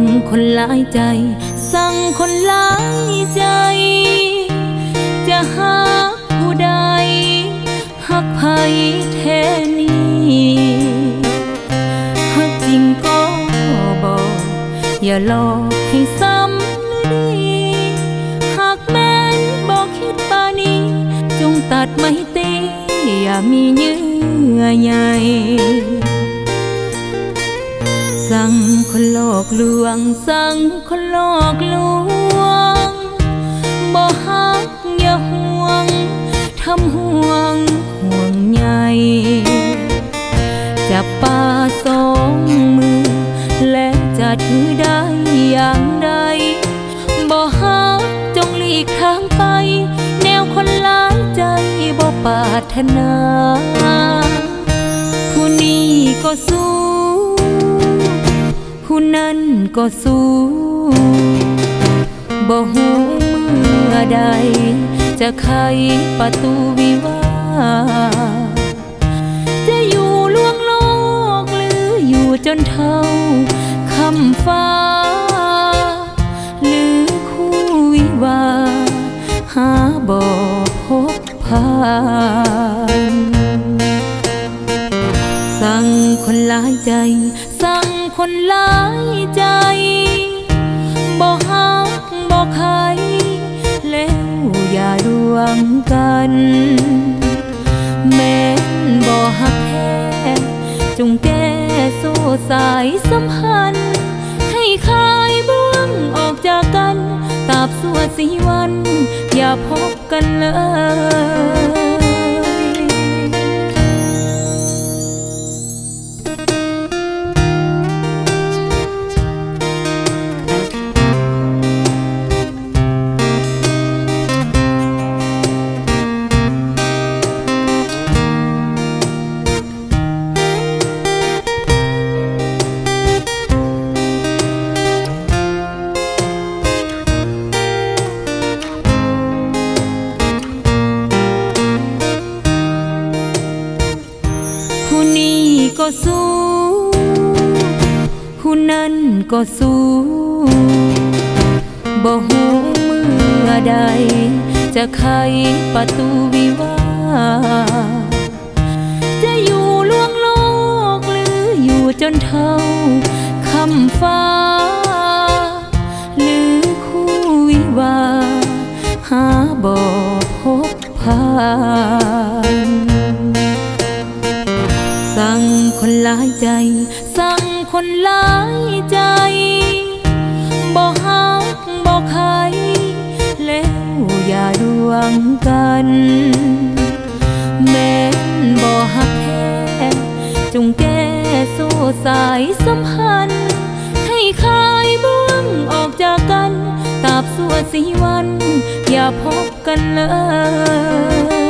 คนหลายใจสั่งคนหลายใจจะหักผู้ใดหักไผแท้นี้หักจริงก็บอกอย่าหลอกให้ซ้ำดีหากแม้นบอกคิดป่านี้จงตัดไม่ตีอย่ามีเยื่อใยสั่งคนหลอกลวงสั่งคนหลอกลวงบ่ฮักอย่าห่วงทำห่วงใยจับป่าสองมือและจะถือได้อย่างใดบ่ฮักจงหลีกทางไปแนวคนหลายใจบ่ปรารถนาผู้นี้ก็สู้ผู้นั้นก็สู้บ่ฮู้เมื่อใดจะไขประตูวิวาจะอยู่ล่วงโลกหรืออยู่จนเท่าคำฟ้าหรือคู่วิวาหาบ่พบผ่านสั่งคนหลายใจสั่งคนหลายใจบ่ฮักบ่ใครแล้วอย่าดวงกันแม้นบ่ฮักแท้จงแก้โซ่สายสัมพันธ์ให้คลายบ่วงออกจากกันตราบชั่วสีวันอย่าพบกันเลยก็สู้ผู้นั้นก็สู้บ่ฮู้เมื่อใดจะไขประตูวิวาจะอยู่ล่วงโลกหรืออยู่จนเท่าคำฟ้าหรือคู่วิวาหาบ่พบผ่านสั่งคนหลายใจสั่งคนหลายใจบ่ฮักบ่ใครแล้วอย่าดวงกันแม้นบ่ฮักแท้จงแก้โซ่สายสัมพันธ์ให้คลายบ่วงออกจากกันตราบชั่วสีวันอย่าพบกันเลย